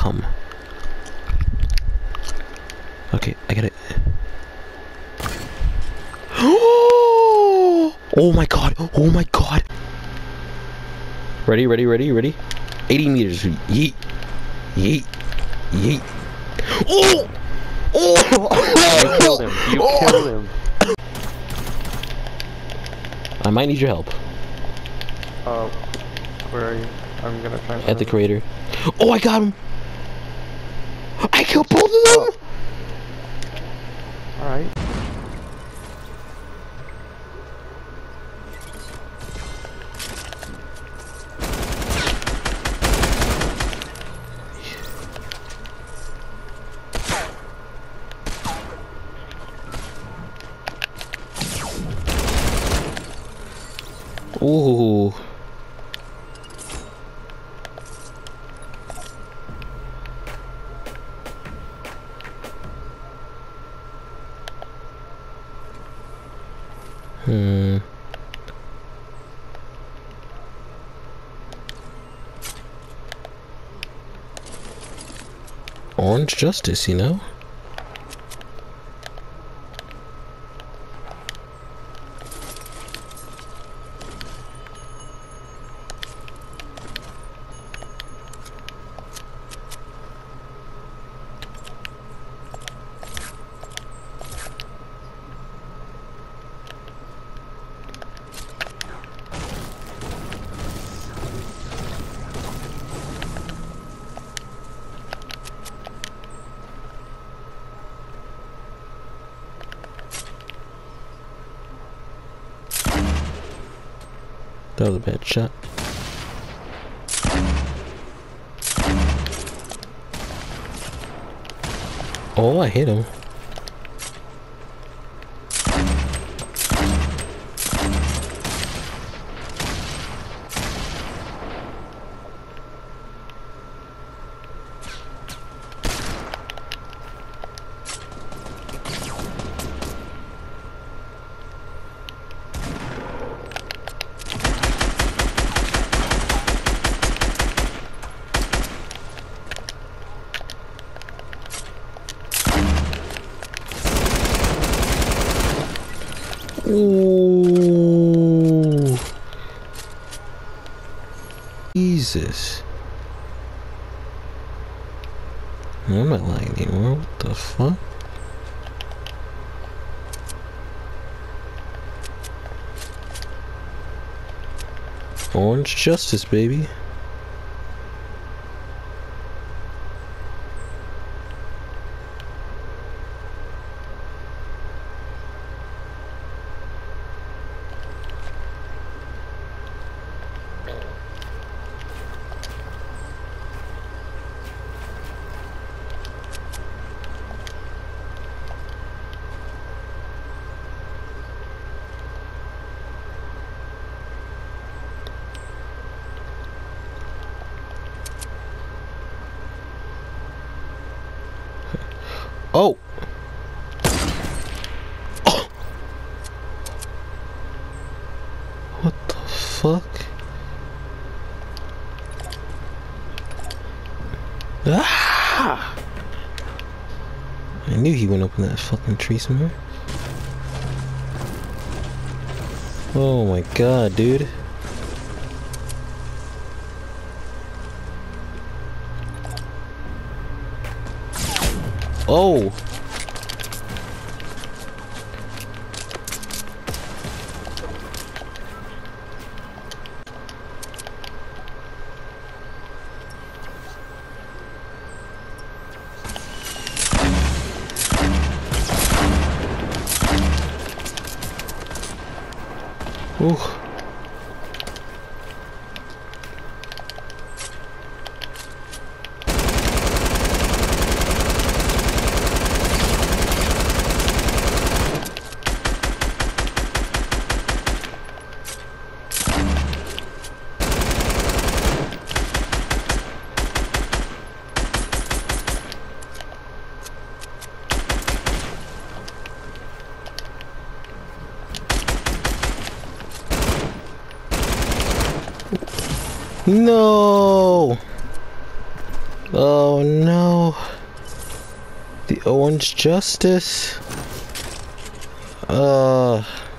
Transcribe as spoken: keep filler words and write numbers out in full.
come. Okay, I get it. Oh my god! Oh my god! Ready, ready, ready, ready? eighty meters. Yeet. Yeet. Yeet. Oh! Oh! You killed him. You Oh! killed him. I might need your help. Uh, where are you? I'm gonna try and At the find him. crater. Oh, I got him! I killed both of them! Oh. Alright. Ooh. Hmm. Orange Justice, you know? That was a bad shot. Oh, I hit him. Ooh. Jesus. I'm not lying anymore. What the fuck? Orange Justice, baby. Oh! Oh! What the fuck? Ah! I knew he went up in that fucking tree somewhere. Oh my god, dude. Oh! Ooh. No! Oh no. The Orange Justice. Uh.